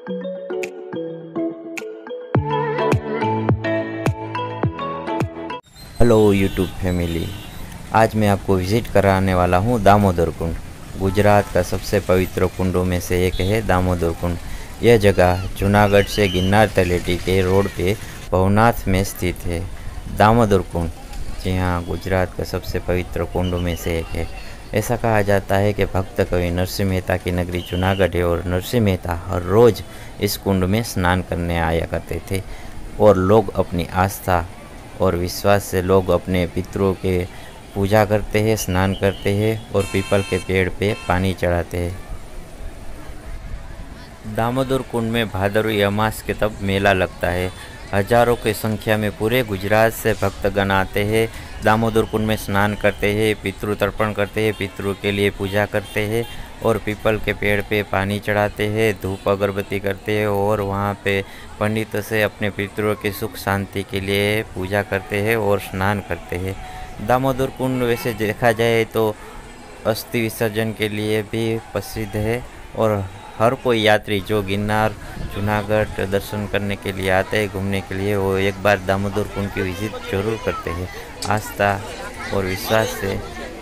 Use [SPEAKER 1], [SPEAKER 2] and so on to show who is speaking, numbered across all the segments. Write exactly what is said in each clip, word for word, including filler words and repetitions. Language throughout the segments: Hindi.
[SPEAKER 1] हेलो यूट्यूब फैमिली, आज मैं आपको विज़िट कराने वाला हूँ दामोदर कुंड। गुजरात का सबसे पवित्र कुंडों में से एक है दामोदर कुंड। यह जगह जूनागढ़ से गिरनार तलेटी के रोड पे भवनाथ में स्थित है। दामोदर कुंड जी हाँ, गुजरात का सबसे पवित्र कुंडों में से एक है। ऐसा कहा जाता है कि भक्त कवि नरसिंह मेहता की नगरी जूनागढ़ है और नरसिंह मेहता हर रोज़ इस कुंड में स्नान करने आया करते थे और लोग अपनी आस्था और विश्वास से लोग अपने पितरों के पूजा करते हैं, स्नान करते हैं और पीपल के पेड़ पे पानी चढ़ाते हैं। दामोदर कुंड में भादरवी अमास के तब मेला लगता है। हजारों की संख्या में पूरे गुजरात से भक्तगण आते हैं, दामोदर कुंड में स्नान करते हैं, पितृ तर्पण करते हैं, पितरों के लिए पूजा करते हैं और पीपल के पेड़ पे पानी चढ़ाते हैं, धूप अगरबत्ती करते हैं और वहाँ पे पंडित से अपने पितरों की सुख शांति के लिए पूजा करते हैं और स्नान करते हैं। दामोदर कुंड वैसे देखा जाए तो अस्थि विसर्जन के लिए भी प्रसिद्ध है और हर कोई यात्री जो गिरनार जूनागढ़ दर्शन करने के लिए आते हैं, घूमने के लिए, वो एक बार दामोदर कुंड की विजिट जरूर करते हैं आस्था और विश्वास से।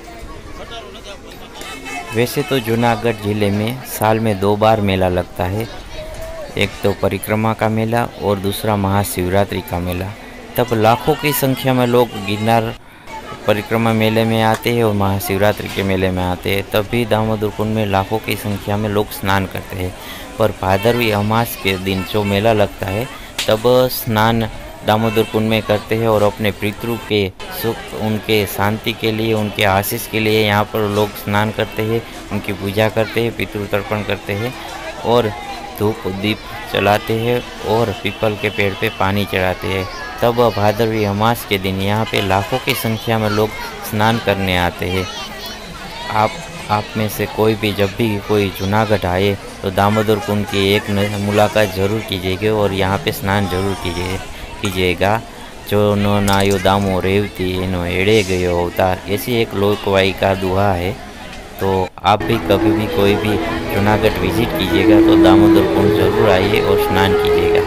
[SPEAKER 1] वैसे तो जूनागढ़ ज़िले में साल में दो बार मेला लगता है, एक तो परिक्रमा का मेला और दूसरा महाशिवरात्रि का मेला। तब लाखों की संख्या में लोग गिरनार परिक्रमा मेले में आते हैं और महाशिवरात्रि के मेले में आते हैं। तब भी दामोदर कुंड में लाखों की संख्या में लोग स्नान करते हैं। पर भादरवी अमास के दिन जो मेला लगता है तब स्नान दामोदर कुंड में करते हैं और अपने पितरों के सुख, उनके शांति के लिए, उनके आशीष के लिए यहाँ पर लोग स्नान करते हैं, उनकी पूजा करते हैं, पितृ तर्पण करते हैं और धूप दीप जलाते हैं और पीपल के पेड़ पे पानी चढ़ाते हैं। तब भादरवी अमास के दिन यहाँ पे लाखों की संख्या में लोग स्नान करने आते हैं। आप आप में से कोई भी जब भी कोई जूनागढ़ आए तो दामोदर कुंड की एक मुलाकात ज़रूर कीजिएगा और यहाँ पे स्नान जरूर कीजिए कीजिएगा। जो नो नायो दामो रेवती एनो एड़े गयो अवतार, ऐसी एक लोकवाई का दुआ है। तो आप भी कभी भी कोई भी जूनागढ़ विजिट कीजिएगा तो दामोदर कुंड जरूर आइए और स्नान कीजिएगा।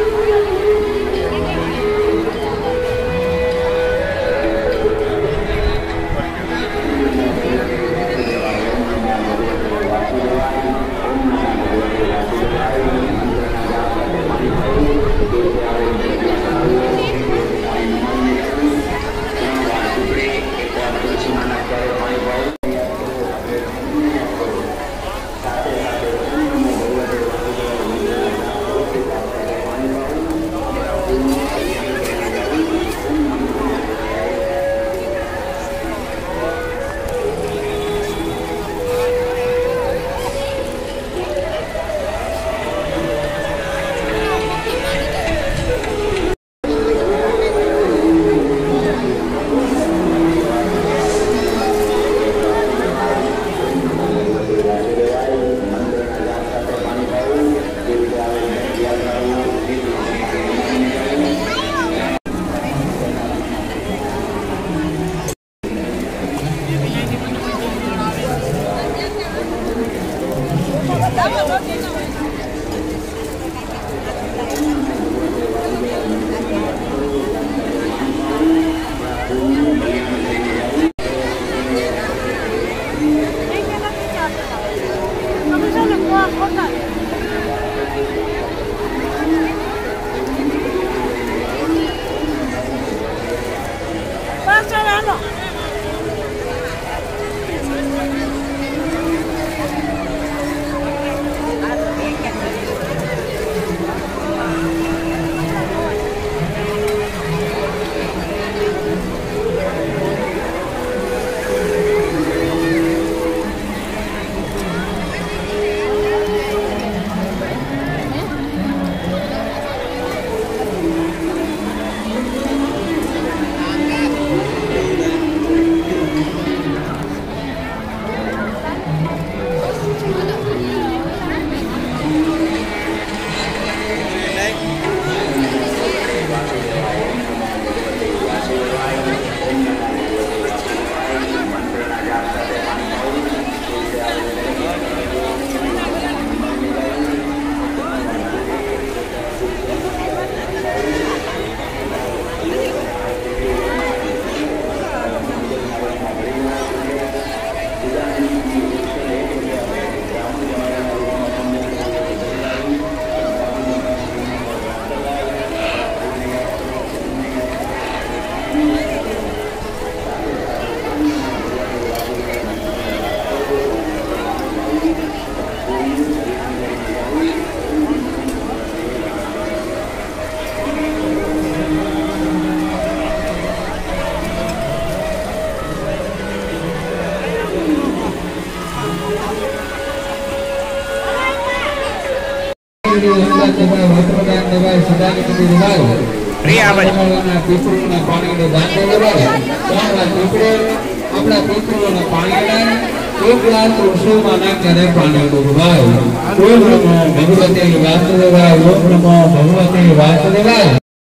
[SPEAKER 2] पानी अंदर देवाय वस्त्रदान देवाय सदानंद देवाय प्रियावना पितृना पानी दान देवाय આપણા पितृ આપણા पितृના પાણીના एक लाख वर्षों माना करे पानी देवाय ओम नमो भगवते वासुदेवाय ओम नमो भगवते वासुदेवाय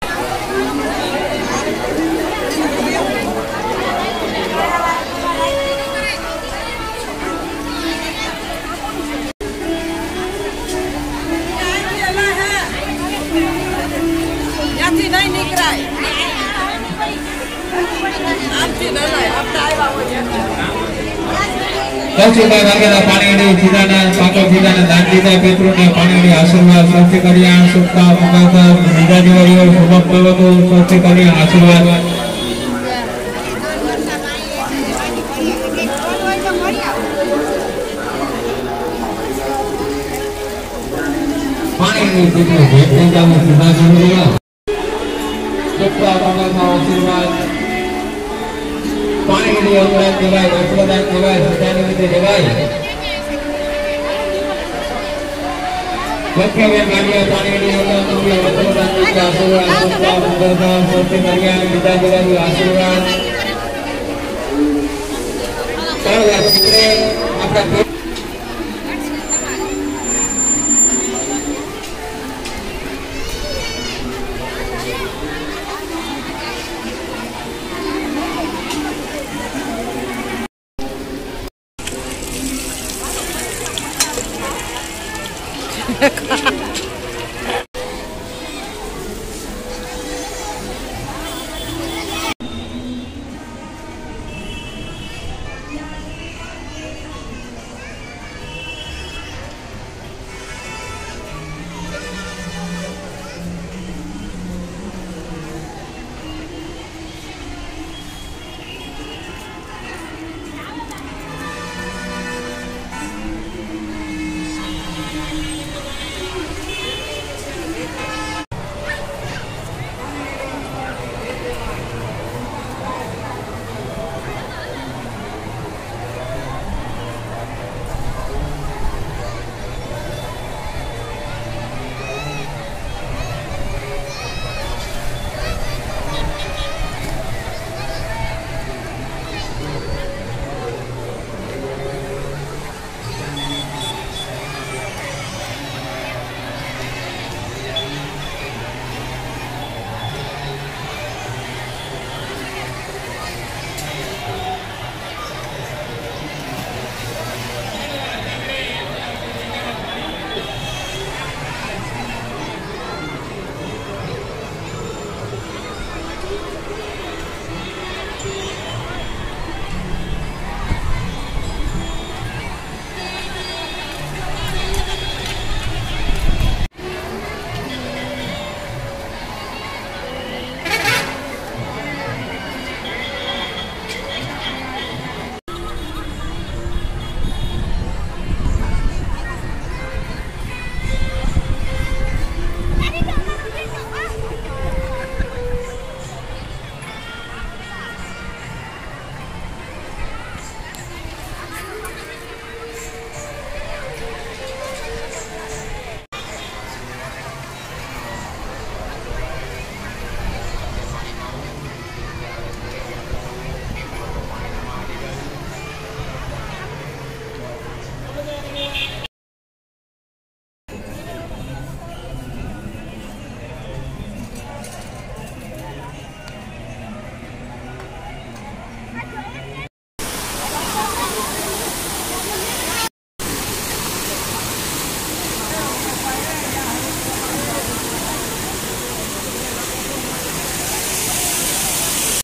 [SPEAKER 2] સૌથી વાગેલા પાણીની જીદાના પાકો જીદાના દાન દીધા પિતૃને પાણીની આશીર્વાદ સૌથી કર્યા સુખતા મંગળતા બીજા દિવાળીઓ શુભ પર્વતો સૌથી કર્યા આશીર્વાદ પાણીની પિતૃ ભેટ થઈ જાવ સુધા જીવવા સુખતા મંગળતા આશીર્વાદ पानी के लिए अनुदान देवाय वस्त्रदान देवाय सदानंद देवाय लक्ष्य में मानिया पानी के लिए अनुदान देवाय वस्त्रदान देवाय आशीर्वाद सुखता मंगलता सौख्य करिया विद्या देवाय आशीर्वाद सर्व पितृ अपना